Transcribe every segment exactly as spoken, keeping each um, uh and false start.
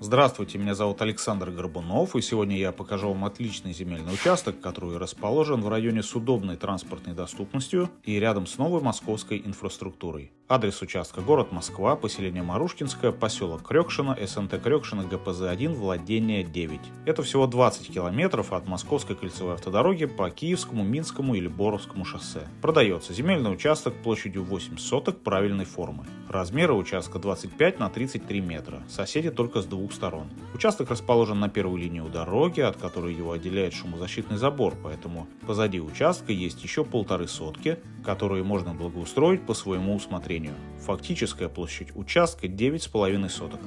Здравствуйте, меня зовут Александр Горбунов, и сегодня я покажу вам отличный земельный участок, который расположен в районе с удобной транспортной доступностью и рядом с новой московской инфраструктурой. Адрес участка: город Москва, поселение Марушкинское, поселок Крекшино, СНТ Крекшино, ГПЗ один, владение девять. Это всего двадцать километров от Московской кольцевой автодороги по Киевскому, Минскому или Боровскому шоссе. Продается земельный участок площадью восемь соток правильной формы. Размеры участка двадцать пять на тридцать три метра. Соседи только с двух сторон. Участок расположен на первой линии у дороги, от которой его отделяет шумозащитный забор, поэтому позади участка есть еще полторы сотки, которые можно благоустроить по своему усмотрению. Фактическая площадь участка девять с половиной соток.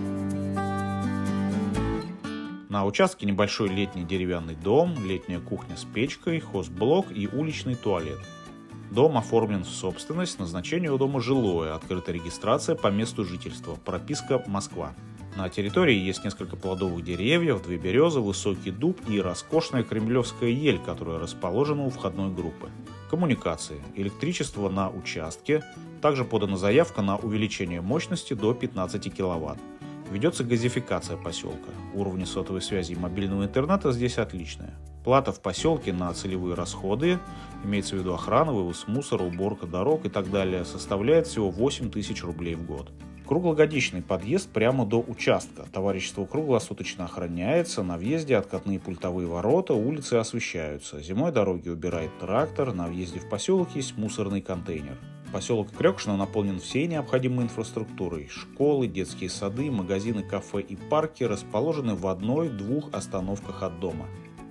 На участке небольшой летний деревянный дом, летняя кухня с печкой, хозблок и уличный туалет. Дом оформлен в собственность, назначение у дома жилое, открыта регистрация по месту жительства, прописка Москва. На территории есть несколько плодовых деревьев, две березы, высокий дуб и роскошная кремлевская ель, которая расположена у входной группы. Коммуникации. Электричество на участке. Также подана заявка на увеличение мощности до пятнадцати киловатт. Ведется газификация поселка. Уровни сотовой связи и мобильного интернета здесь отличные. Плата в поселке на целевые расходы, имеется в виду охрана, вывоз мусора, уборка дорог и так далее, составляет всего восемь тысяч рублей в год. Круглогодичный подъезд прямо до участка. Товарищество круглосуточно охраняется, на въезде откатные пультовые ворота, улицы освещаются. Зимой дороги убирает трактор, на въезде в поселок есть мусорный контейнер. Поселок Крекшино наполнен всей необходимой инфраструктурой. Школы, детские сады, магазины, кафе и парки расположены в одной-двух остановках от дома.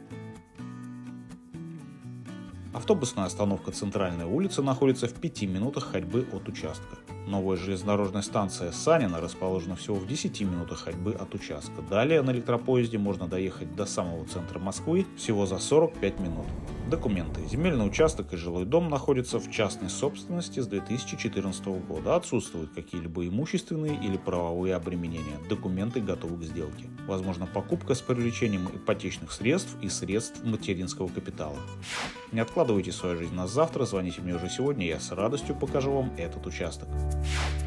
Автобусная остановка «Центральная улица» находится в пяти минутах ходьбы от участка. Новая железнодорожная станция Санина расположена всего в десяти минутах ходьбы от участка. Далее на электропоезде можно доехать до самого центра Москвы всего за сорок пять минут. Документы. Земельный участок и жилой дом находятся в частной собственности с две тысячи четырнадцатого года. Отсутствуют какие-либо имущественные или правовые обременения. Документы готовы к сделке. Возможно покупка с привлечением ипотечных средств и средств материнского капитала. Не откладывайте свою жизнь на завтра, звоните мне уже сегодня, я с радостью покажу вам этот участок.